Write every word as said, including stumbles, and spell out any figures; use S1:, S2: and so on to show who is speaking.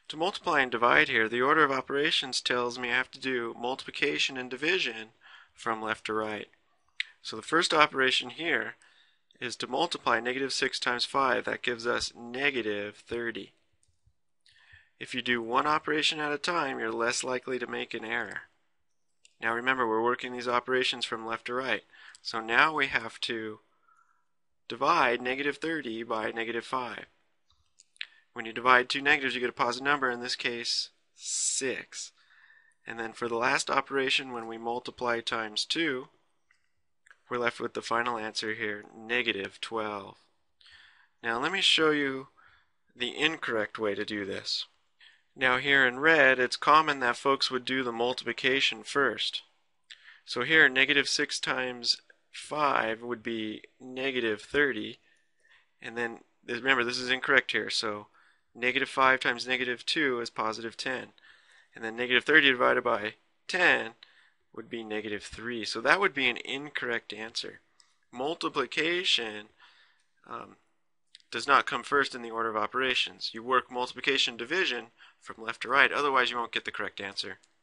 S1: To multiply and divide here, the order of operations tells me I have to do multiplication and division from left to right. So the first operation here is to multiply negative six times five. That gives us negative thirty. If you do one operation at a time, you're less likely to make an error. Now remember, we're working these operations from left to right. So now we have to divide negative thirty by negative five. When you divide two negatives, you get a positive number, in this case, six. And then for the last operation, when we multiply times two, we're left with the final answer here, negative twelve. Now let me show you the incorrect way to do this. Now here in red, it's common that folks would do the multiplication first. So here, negative six times five would be negative thirty. And then, remember, this is incorrect here. So negative five times negative two is positive ten. And then negative thirty divided by ten would be negative three. So that would be an incorrect answer. Multiplication um, does not come first in the order of operations. You work multiplication and division from left to right, otherwise you won't get the correct answer.